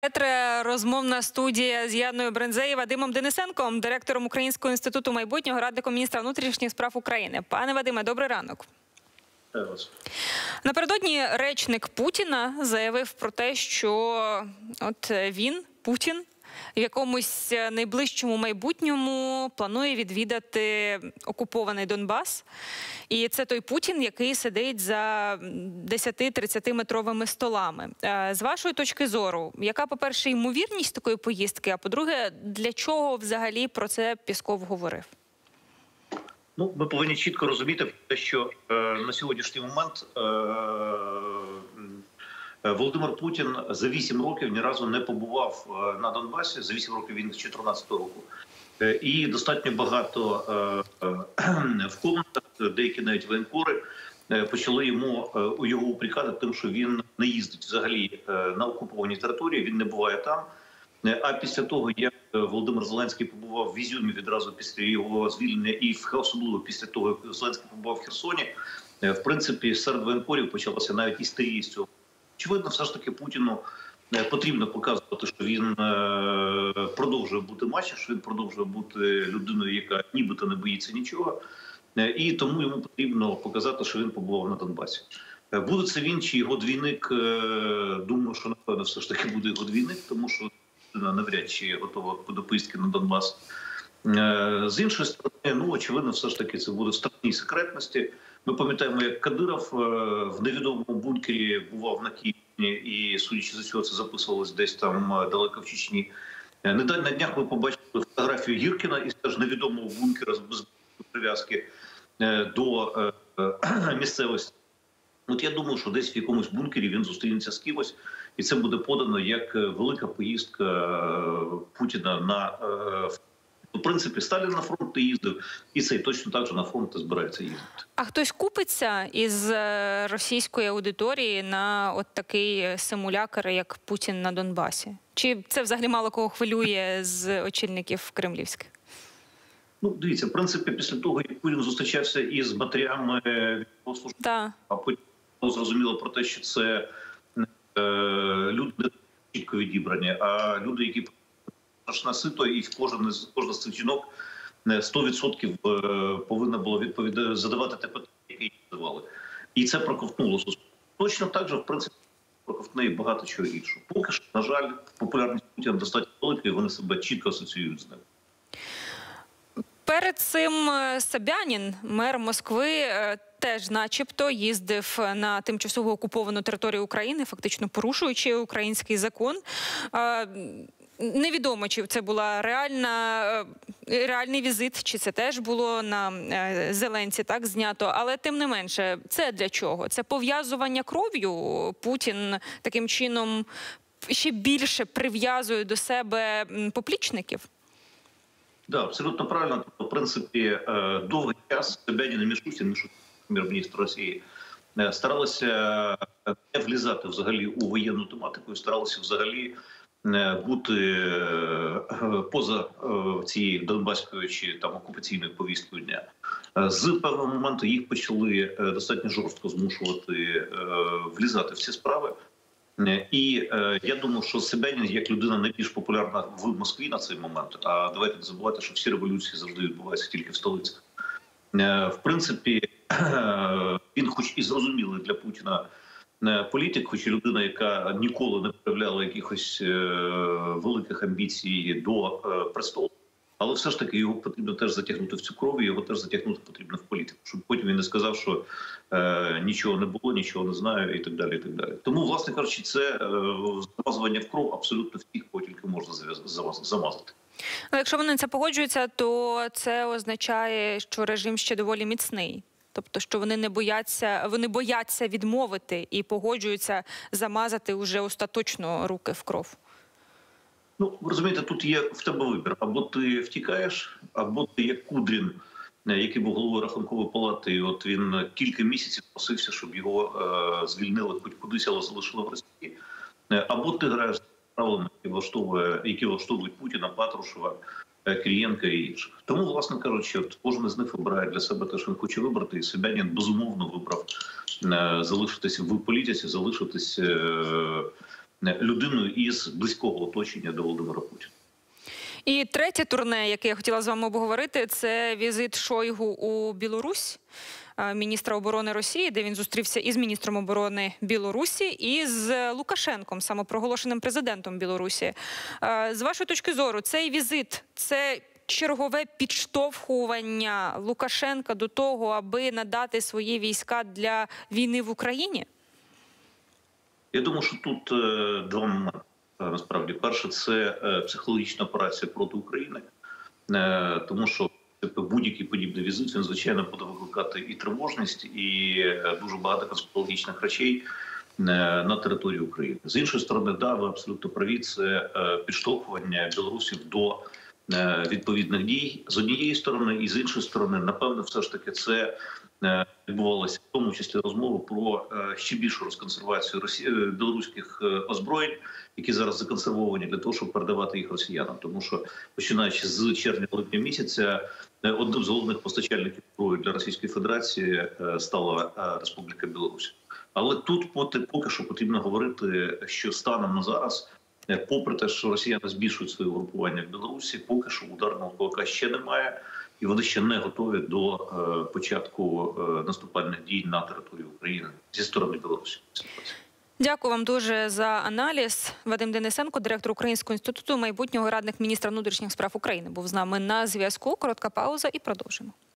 Розмовна студія з Яною Брензею, Вадимом Денисенком, директором Українського інституту майбутнього, радником міністра внутрішніх справ України. Пане Вадиме, добрий ранок. Напередодні речник Путіна заявив про те, що Путін, в якомусь найближчому майбутньому планує відвідати окупований Донбас. І це той Путін, який сидить за 10-30-метровими столами. З вашої точки зору, яка, по-перше, ймовірність такої поїздки, а по-друге, для чого взагалі про це Пєсков говорив? Ну, ми повинні чітко розуміти, що на сьогоднішній момент Володимир Путін за 8 років ні разу не побував на Донбасі. За 8 років він з 2014 року. І достатньо багато в коментах, деякі навіть воєнкори, почали його упрекати тим, що він не їздить взагалі на окупованій території, він не буває там. А після того, як Володимир Зеленський побував в Ізюмі відразу після його звільнення, і особливо після того, як Зеленський побував в Херсоні, в принципі, серед воєнкорів почалася навіть істерія з цього. Очевидно, все ж таки Путіну потрібно показувати, що він продовжує бути мачо, що він продовжує бути людиною, яка нібито не боїться нічого. І тому йому потрібно показати, що він побував на Донбасі. Буде це він чи його двійник, думаю, що напевно все ж таки буде його двійник, тому що навряд чи готова до поїздки на Донбас. З іншої сторони, очевидно, все ж таки це буде в стратегічній секретності. Ми пам'ятаємо, як Кадиров в невідомому бункері бував на Києві, і, судячи з цього, це записувалось десь там далеко в Чечні. На днях ми побачили фотографію Гіркіна із теж невідомого бункера без прив'язки до місцевості. От я думаю, що десь в якомусь бункері він зустрінеться з кимось, і це буде подано як велика поїздка Путіна на в принципі, Сталін на фронт їздив, і цей точно так же на фронт збирається їздити. А хтось купиться із російської аудиторії на от такий симулякр, як Путін на Донбасі? Чи це взагалі мало кого хвилює з очільників кремлівських? Ну, дивіться, в принципі, після того, як Путін зустрічався із матерями від служби, а потім зрозуміло про те, що це люди не чітко відібрані, а люди, які страшна сито, і кожна з цих жінок 100% повинна була задавати те питання, яке їй задавали. І це проковтнуло суспільство. Точно так же, в принципі, проковтне і багато чого іншого. Поки що, на жаль, популярність Путіна достатньо велика, і вони себе чітко асоціюють з ним. Перед цим Собянін, мер Москви, теж начебто їздив на тимчасово окуповану територію України, фактично порушуючи український закон. Невідомо, чи це була реальний візит, чи це теж було на Зеленці так знято. Але тим не менше, це для чого? Це пов'язування кров'ю? Путін таким чином ще більше прив'язує до себе поплічників? Так, абсолютно правильно. В принципі, довгий час Собянін і Мішустін, прем'єр-міністр Росії, старалися не влізати взагалі у воєнну тематику, старалися взагалі бути поза цією донбаською чи там окупаційною повісткою дня. З певного моменту їх почали достатньо жорстко змушувати влізати в ці справи. І я думаю, що Собянін, як людина найбільш популярна в Москві на цей момент, а давайте не забувати, що всі революції завжди відбуваються тільки в столицях. В принципі, він хоч і зрозумілий для Путіна політик, хоч і людина, яка ніколи не проявляла якихось великих амбіцій до престолу, але все ж таки його потрібно теж затягнути в цю кров, і його теж затягнути потрібно в політику, щоб потім він не сказав, що нічого не було, нічого не знаю і так далі, і так далі. Тому, власне кажучи, це замазування в кров абсолютно всіх, кого тільки можна замазати. Але якщо вони це погоджуються, то це означає, що режим ще доволі міцний. Тобто, що вони бояться відмовити і погоджуються замазати вже остаточно руки в кров. Ну, ви розумієте, тут є в тебе вибір. Або ти втікаєш, або ти як Кудрін, який був головою Рахункової палати, і от він кілька місяців просився, щоб його звільнили хоч кудись, але залишили в Росії. Або ти граєш з правилами, які влаштовують Путіна, Патрушева, Кирієнка і інших. Тому, власне кажучи, кожен з них вибирає для себе те, що він хоче вибрати, і Собянін безумовно вибрав залишитися в політиці, залишитися людиною із близького оточення до Володимира Путіна. І третє турне, яке я хотіла з вами обговорити, це візит Шойгу у Білорусь, міністра оборони Росії, де він зустрівся із міністром оборони Білорусі і з Лукашенком, самопроголошеним президентом Білорусі. З вашої точки зору, цей візит – це чергове підштовхування Лукашенка до того, аби надати свої війська для війни в Україні? Я думаю, що тут два моменти. Насправді, перше, це психологічна операція проти України, тому що будь-який подібний візит, він, звичайно, буде викликати і тривожність, і дуже багато конспірологічних речей на території України. З іншої сторони, да, ви абсолютно праві, це підштовхування білорусів до відповідних дій з однієї сторони, і з іншої сторони, напевно, все ж таки це відбувалося в тому числі розмови про ще більшу розконсервацію білоруських озброєнь, які зараз законсервовані для того, щоб передавати їх росіянам. Тому що, починаючи з червня-липня місяця, одним з головних постачальників зброї для Російської Федерації стала Республіка Білорусь. Але тут поки що потрібно говорити, що станом на зараз, попри те, що росіяни збільшують своє угрупування в Білорусі, поки що ударного кулака ще немає, і вони ще не готові до початку наступальних дій на території України зі сторони Білорусі. Дякую вам дуже за аналіз. Вадим Денисенко, директор Українського інституту майбутнього, радник міністра внутрішніх справ України, був з нами на зв'язку. Коротка пауза і продовжимо.